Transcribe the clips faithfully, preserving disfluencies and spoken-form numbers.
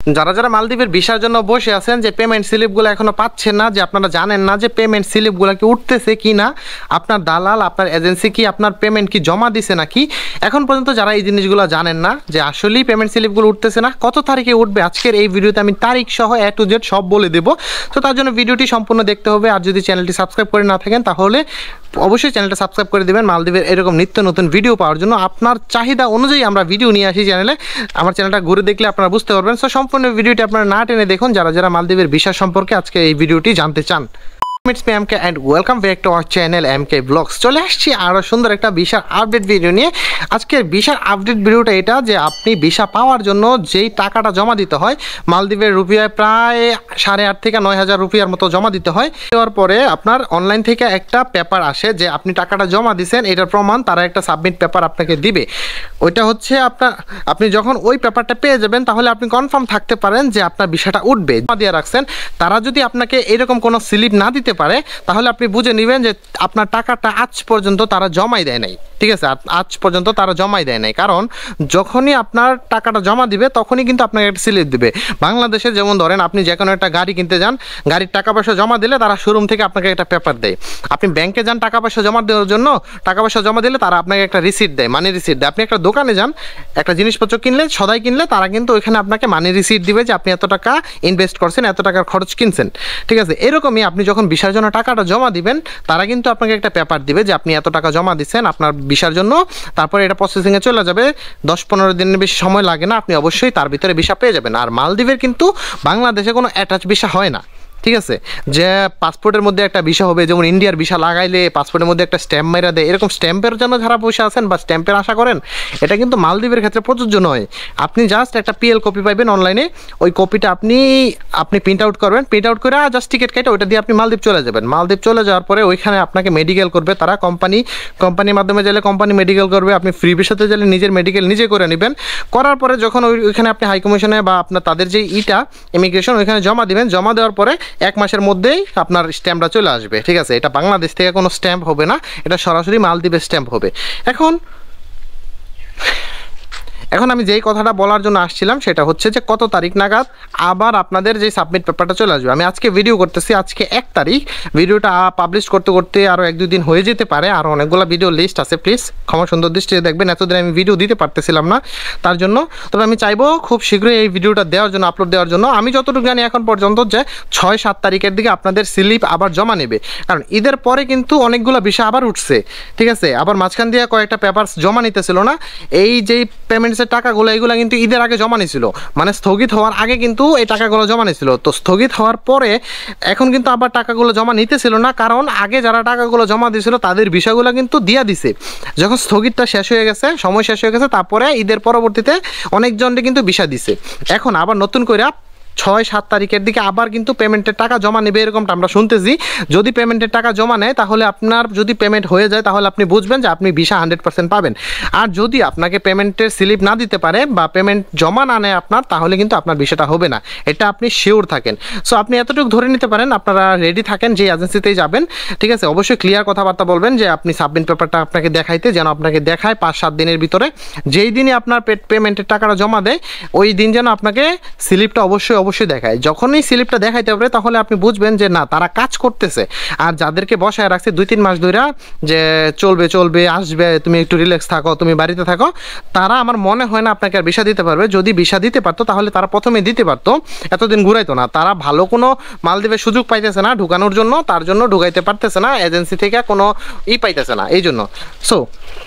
যারা যারা মালদ্বীপের ভিসার জন্য বসে আছেন যে পেমেন্ট স্লিপগুলো এখনো পাচ্ছেন না, যে আপনারা জানেন না যে পেমেন্ট স্লিপগুলো কি উঠতেছে কি না, আপনার দালাল আপনার এজেন্সি কি আপনার পেমেন্ট কি জমা দিছে নাকি, এখন পর্যন্ত যারা এই জিনিসগুলো জানেন না যে আসলেই পেমেন্ট স্লিপগুলো উঠতেছে না, কত তারিখে উঠবে, আজকের এই ভিডিওতে আমি তারিখ সহ এ টু জেড সব বলে দেবো। তো তার জন্য ভিডিওটি সম্পূর্ণ দেখতে হবে। আর যদি চ্যানেলটি সাবস্ক্রাইব করে না থাকেন তাহলে অবশ্যই চ্যানেলটা সাবস্ক্রাইব করে দেবেন মালদ্বীপের এরকম নিত্য নতুন ভিডিও পাওয়ার জন্য। আপনার চাহিদা অনুযায়ী আমরা ভিডিও নিয়ে আসি চ্যানেলে। আমার চ্যানেলটা ঘুরে দেখলে আপনারা বুঝতে পারবেন। সো সম্পূর্ণ ভিডিওটি আপনারা না টেনে দেখুন যারা যারা মালদ্বীপের ভিসা সম্পর্কে আজকে এই ভিডিওটি জানতে চান। It's me M K and welcome back to our channel M K Vlogs। চলে আসছি আরও সুন্দর একটা ভিসার আপডেট ভিডিও নিয়ে। আজকের ভিসার আপডেট ভিডিওটা এটা যে আপনি ভিসা পাওয়ার জন্য যেই টাকাটা জমা দিতে হয়, মালদ্বীপের রুপিয়ায় প্রায় সাড়ে আট থেকে নয় হাজার রুপিয়ার মতো জমা দিতে হয়। দেওয়ার পরে আপনার অনলাইন থেকে একটা পেপার আসে যে আপনি টাকাটা জমা দিয়েছেন, এটার প্রমাণ তারা একটা সাবমিট পেপার আপনাকে দিবে। ওইটা হচ্ছে আপনার, আপনি যখন ওই পেপারটা পেয়ে যাবেন তাহলে আপনি কনফার্ম থাকতে পারেন যে আপনার ভিসাটা উঠবে। জমা দিয়ে রাখছেন, তারা যদি আপনাকে এরকম কোনো স্লিপ না দিতে পারে তাহলে আপনি বুঝে নেবেন যে আপনার টাকাটা আজ পর্যন্ত তারা জমাই দেয় নাই। ঠিক আছে, আজ পর্যন্ত তারা জমাই দেয় নাই, কারণ যখনই আপনার টাকাটা জমা দিবে তখনই কিন্তু আপনাকে একটা স্লিপ দিবে। বাংলাদেশে যেমন ধরেন আপনি যে কোনো একটা গাড়ি কিনতে যান, গাড়ির টাকা পয়সা জমা দিলে তারা শোরুম থেকে আপনাকে একটা পেপার দেয়। আপনি ব্যাংকে যান টাকা পয়সা জমা দেওয়ার জন্য, টাকা পয়সা জমা দিলে তারা আপনাকে একটা রিসিট দেয়, মানি রিসিট দেয়। আপনি একটা দোকানে যান একটা জিনিসপত্র কিনলে, সদাই কিনলে, তারা কিন্তু ওইখানে আপনাকে মানি রিসিট দিবে যে আপনি এত টাকা ইনভেস্ট করছেন, এত টাকার খরচ কিনছেন। ঠিক আছে, এরকমই আপনি যখন ভিসার জন্য টাকাটা জমা দিবেন তারা কিন্তু আপনাকে একটা পেপার দিবে যে আপনি এত টাকা জমা দিচ্ছেন আপনার ভিসার জন্য। তারপরে এটা প্রসেসিংয়ে চলে যাবে, দশ পনেরো দিনের বেশি সময় লাগে না, আপনি অবশ্যই তার ভিতরে ভিসা পেয়ে যাবেন। আর মালদ্বীপের কিন্তু বাংলাদেশে কোনো অ্যাটাচ ভিসা হয় না। ঠিক আছে, যে পাসপোর্টের মধ্যে একটা ভিসা হবে, যেমন ইন্ডিয়ার ভিসা লাগাইলে পাসপোর্টের মধ্যে একটা স্ট্যাম্প মেরা দেয়, এরকম স্ট্যাম্পের জন্য যারা বসে আছেন বা স্ট্যাম্পের আশা করেন, এটা কিন্তু মালদ্বীপের ক্ষেত্রে প্রযোজ্য নয়। আপনি জাস্ট একটা পিএল কপি পাইবেন অনলাইনে, ওই কপিটা আপনি আপনি প্রিন্ট আউট করবেন, প্রিন্ট আউট করে জাস্ট টিকিট কেটে ওইটা দিয়ে আপনি মালদ্বীপ চলে যাবেন। মালদ্বীপ চলে যাওয়ার পরে ওইখানে আপনাকে মেডিকেল করবে তারা, কোম্পানি কোম্পানির মাধ্যমে গেলে কোম্পানি মেডিকেল করবে, আপনি ফ্রি ভিসাতে গেলে নিজের মেডিকেল নিজে করে নেবেন। করার পরে যখন ওইখানে আপনি হাই কমিশনে বা আপনার তাদের যে ইটা ইমিগ্রেশন ওইখানে জমা দিবেন, জমা দেওয়ার পরে এক মাসের মধ্যে আপনার স্ট্যাম্পটা চলে আসবে। ঠিক আছে, এটা বাংলাদেশ থেকে কোনো স্ট্যাম্প হবে না, এটা সরাসরি মালদ্বীপের স্ট্যাম্প হবে। এখন এখন আমি যেই কথাটা বলার জন্য আসছিলাম সেটা হচ্ছে যে কত তারিখ নাগাদ আবার আপনাদের যে সাবমিট পেপারটা চলে আসবে। আমি আজকে ভিডিও করতেছি, আজকে এক তারিখ, ভিডিওটা পাবলিশ করতে করতে আরও এক দুই দিন হয়ে যেতে পারে, আরও অনেকগুলো ভিডিও লিস্ট আছে, প্লিজ ক্ষমা সুন্দর দৃষ্টিতে দেখবেন। এতদিন আমি ভিডিও দিতে পারতেছিলাম না তার জন্য, তবে আমি চাইবো খুব শীঘ্রই এই ভিডিওটা দেওয়ার জন্য, আপলোড দেওয়ার জন্য। আমি যতটুকু জানি এখন পর্যন্ত যে ছয় সাত তারিখের দিকে আপনাদের স্লিপ আবার জমা নেবে, কারণ ঈদের পরে কিন্তু অনেকগুলো বিষয় আবার উঠছে। ঠিক আছে, আবার মাঝখান দিয়ে কয়েকটা পেপার জমা নিতেছিল না, এই যেই পেমেন্টসের টাকাগুলো এগুলো কিন্তু ঈদের আগে জমা নিয়েছিল, মানে স্থগিত হওয়ার আগে কিন্তু এই টাকাগুলো জমা নিয়েছিল। তো স্থগিত হওয়ার পরে এখন কিন্তু আবার টাকাগুলো জমা নিতেছিল না, কারণ আগে যারা টাকাগুলো জমা দিয়েছিল তাদের বিষয়গুলো কিন্তু দিয়া দিছে। যখন স্থগিতটা শেষ হয়ে গেছে, সময় শেষ হয়ে গেছে, তারপরে ঈদের পরবর্তীতে অনেকজনকে কিন্তু ভিসা দিছে। এখন আবার নতুন করে ছয় সাত তারিখের দিকে আবার কিন্তু পেমেন্টের টাকা জমা নেবে, এরকমটা আমরা শুনতেছি। যদি পেমেন্টের টাকা জমা নেয় তাহলে আপনার যদি পেমেন্ট হয়ে যায় তাহলে আপনি বুঝবেন যে আপনি ভিসা হান্ড্রেড পার্সেন্ট পাবেন। আর যদি আপনাকে পেমেন্টের স্লিপ না দিতে পারে বা পেমেন্ট জমা না নেয় আপনার, তাহলে কিন্তু আপনার ভিসাটা হবে না, এটা আপনি শিওর থাকেন। সো আপনি এতটুকু ধরে নিতে পারেন, আপনারা রেডি থাকেন যে এজেন্সিতেই যাবেন। ঠিক আছে, অবশ্যই ক্লিয়ার কথাবার্তা বলবেন যে আপনি সাবমিট পেপারটা আপনাকে দেখাইতে, যেন আপনাকে দেখায় পাঁচ সাত দিনের ভিতরে, যেই দিনই আপনার পেমেন্টের টাকাটা জমা দেয় ওই দিন যেন আপনাকে স্লিপটা অবশ্যই অবশ্যই দেখায়। যখনই স্লিপটা দেখাইতে পারে তাহলে আপনি বুঝবেন যে না, তারা কাজ করতেছে। আর যাদেরকে বসায় রাখছে দুই তিন মাস ধরে যে চলবে চলবে আসবে, তুমি একটু রিল্যাক্স থাকো, তুমি বাড়িতে থাকো, তারা আমার মনে হয় না আপনাকে আর ভিসা দিতে পারবে। যদি ভিসা দিতে পারতো তাহলে তারা প্রথমে দিতে পারতো, এতদিন ঘুরাইতো না। তারা ভালো কোনো মালদ্বীপের সুযোগ পাইতেছে না ঢুকানোর জন্য, তার জন্য ঢুকাইতে পারতেছে না, এজেন্সি থেকে কোনো ই পাইতেছে না, এই জন্য। সো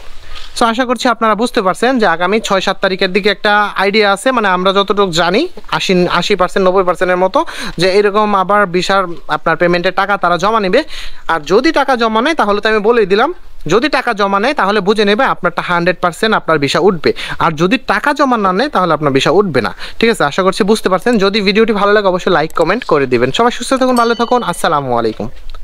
সো আশা করছি আপনারা বুঝতে পারছেন যে আগামী ছয় সাত তারিখের দিকে একটা আইডিয়া আছে, মানে আমরা যতটুকু জানি আশি আশি পার্সেন্ট নব্বই পার্সেন্টের মতো, যে এরকম আবার ভিসার আপনার পেমেন্টের টাকা তারা জমা নেবে। আর যদি টাকা জমা নেয় তাহলে তো আমি বলেই দিলাম, যদি টাকা জমা নেয় তাহলে বুঝে নেবে আপনারটা হান্ড্রেড পার্সেন্ট আপনার ভিসা উঠবে। আর যদি টাকা জমা না নেয় তাহলে আপনার ভিসা উঠবে না। ঠিক আছে, আশা করছি বুঝতে পারছেন। যদি ভিডিওটি ভালো লাগে অবশ্যই লাইক কমেন্ট করে দিবেন। সবাই সুস্থ থাকুন, ভালো থাকুন, আসসালামু আলাইকুম।